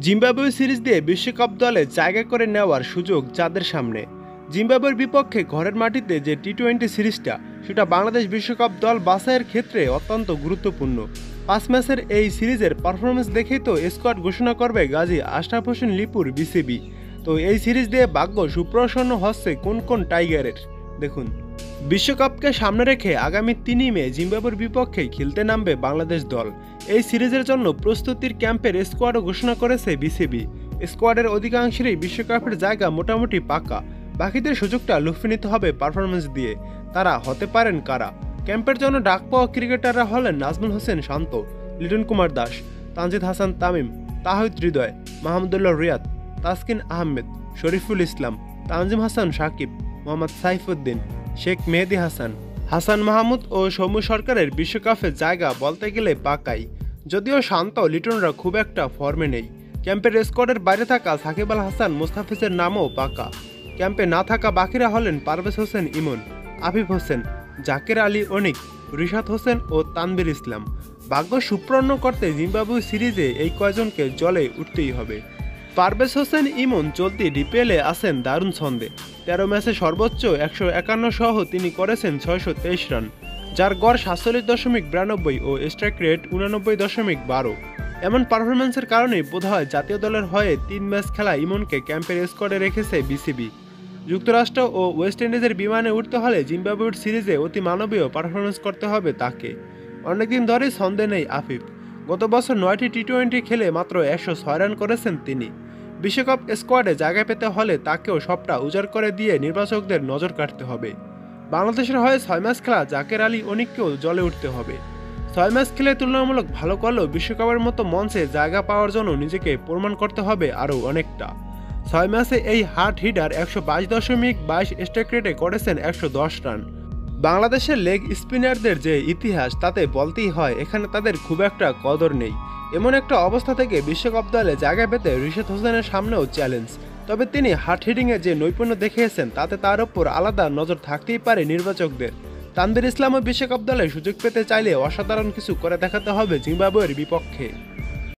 Zimbabwe series দিয়ে বিশ্বকাপ দলে জায়গা করে নেওয়ার সুযোগ যাদের সামনে। জিম্বাবুয়ের বিপক্ষে ঘরের মাটিতে যে টি-20 সিরিজটা, সেটা বাংলাদেশ বিশ্বকাপ দল বাছাইয়ের ক্ষেত্রে অত্যন্ত গুরুত্বপূর্ণ। 5 ম্যাচের এই সিরিজের পারফরমেন্স দেখেই তো স্কোয়াড ঘোষণা করবে গাজী আশরাফ হোসেন লিপুর বিসিবি। তো এই সিরিজ দিয়ে ভাগ্য সুপ্রসন্ন হচ্ছে কোন কোন টাইগারের, দেখুন। বিশ্বকাপকে সামনে রেখে আগামী 3 মে জিম্বাবুয়ের বিপক্ষে খেলতে নামবে বাংলাদেশ দল। এই সিরিজের জন্য প্রস্তুতির ক্যাম্পের স্কোয়াডও ঘোষণা করেছে বিসিবি। স্কোয়াডের অধিকাংশেরই বিশ্বকাপের জায়গা মোটামুটি পাকা, বাকিদের সুযোগটা লুফে নিতে হবে পারফরমেন্স দিয়ে। তারা হতে পারেন কারা? ক্যাম্পের জন্য ডাক পাওয়া ক্রিকেটাররা হলেন নাজমুল হোসেন শান্ত, লিটন কুমার দাস, তানজিদ হাসান তামিম, তাহিদ হৃদয়, মাহমুদুল্লাহ রিয়াদ, তাসকিন আহমেদ, শরীফুল ইসলাম, তানজিম হাসান সাকিব, মোহাম্মদ সাইফুদ্দিন, শেখ মেহেদী হাসান, হাসান মাহমুদ ও সৌম্য সরকারের বিশ্বকাপে জায়গা বলতে গেলে পাকাই। যদিও শান্ত লিটনরা খুব একটা ফর্মে নেই। ক্যাম্পের স্কোয়াডের বাইরে থাকা সাকিব আল হাসান মোস্তাফিজের নামও পাকা। ক্যাম্পে না থাকা বাকিরা হলেন পারভেজ হোসেন ইমন, আফিফ হোসেন, জাকের আলী অনিক, রিশাদ হোসেন ও তানভীর ইসলাম। ভাগ্য সুপ্রন্ন করতে জিম্বাবুয়ে সিরিজে এই কয়জনকে জলে উঠতেই হবে। পারভেজ হোসেন ইমন চলতি ডিপিএলে আছেন দারুণ ছন্দে। 13 ম্যাচে সর্বোচ্চ 151 সহ তিনি করেছেন 623 রান, যার গড় 47.92 ও স্ট্রাইক রেট 89.12। এমন পারফরম্যান্সের কারণেই বোধহয় জাতীয় দলের হয়ে 3 ম্যাচ খেলা ইমনকে ক্যাম্পের স্কোয়াডে রেখেছে বিসিবি। যুক্তরাষ্ট্র ও ওয়েস্ট ইন্ডিজের বিমানে উঠতে হলে জিম্বাবুয়ের সিরিজে অতি মানবীয় পারফরমেন্স করতে হবে তাকে। অনেকদিন ধরেই ছন্দে নেই আফিফ। গত বছর 9টি টি-20 খেলে মাত্র 106 রান করেছেন তিনি। বিশ্বকাপ স্কোয়াডে জায়গা পেতে হলে তাকেও সবটা উজাড় করে দিয়ে নির্বাচকদের নজর কাটতে হবে। বাংলাদেশের হয়ে 6 ম্যাচ খেলা জাকের আলী অনিককেও জলে উঠতে হবে। 6 ম্যাচ খেলে তুলনামূলক ভালো করলেও বিশ্বকাপের মতো মঞ্চে জায়গা পাওয়ার জন্য নিজেকে প্রমাণ করতে হবে আরও অনেকটা। 6 ম্যাচে এই হার্ড হিটার 122.22 স্ট্রাইক রেটে করেছেন 110 রান। বাংলাদেশের লেগ স্পিনারদের যে ইতিহাস, তাতে বলতেই হয় এখানে তাদের খুব একটা কদর নেই। এমন একটা অবস্থা থেকে বিশ্বকাপ দলে জায়গা পেতে রিশাদ হোসেনের সামনেও চ্যালেঞ্জ। তবে তিনি হার্ড হিটিংয়ে যে নৈপুণ্য দেখিয়েছেন, তাতে তার ওপর আলাদা নজর থাকতেই পারে নির্বাচকদের। তানভীর ইসলামও বিশ্বকাপ দলে সুযোগ পেতে চাইলে অসাধারণ কিছু করে দেখাতে হবে জিম্বাবুয়ের বিপক্ষে।